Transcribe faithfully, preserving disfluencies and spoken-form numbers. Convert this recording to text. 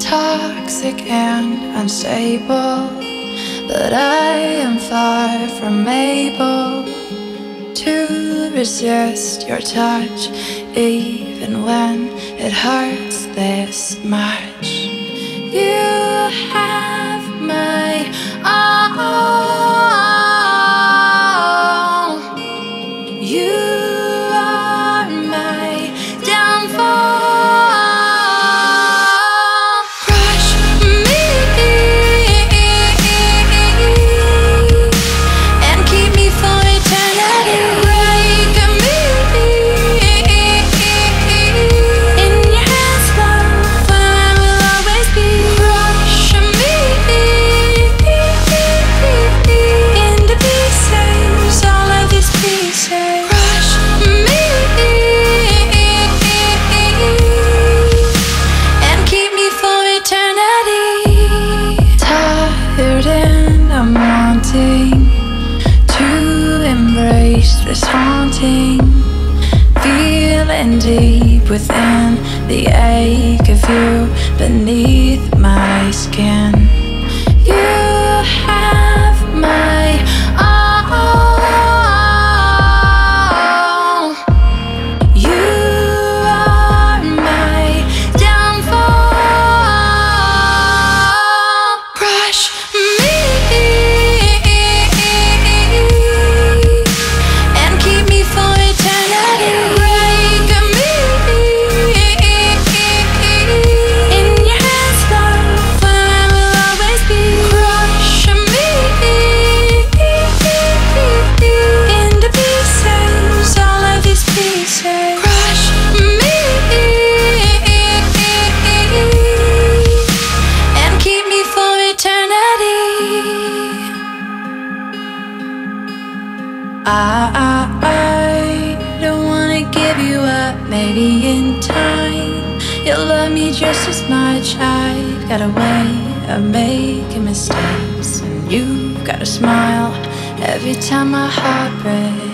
toxic and unstable, but I am far from able to resist your touch, even when it hurts this much. You have my all. You are my downfall. Crush me and keep me for eternity. Break me in your hands, love, where I will always be. Crush me into pieces, all of these pieces. Crush me and keep me for eternity. Tired and I'm wanting to embrace this haunting feeling deep within, the ache of you beneath my skin. You have my all. You are my downfall. Crush me and keep me for eternity. Break me in your hands, love, where I will always be. Crush me into pieces, all of these pieces. Crush me and keep me for eternity. I, I, I don't wanna give you up. Maybe in time you'll love me just as much. I've got a way of making mistakes, and you've got a smile every time my heart breaks.